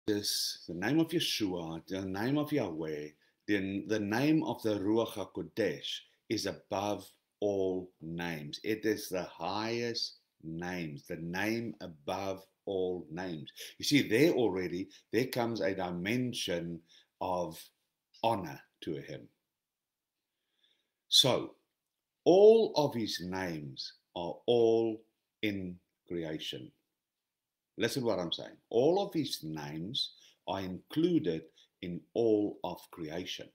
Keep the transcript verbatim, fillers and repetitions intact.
This, the name of Yeshua, the name of Yahweh, the, the name of the Ruach HaKodesh is above all names. It is the highest names, the name above all names. You see, there already, there comes a dimension of honor to him. So, all of his names are all in creation. Listen what I'm saying. All of his names are included in all of creation.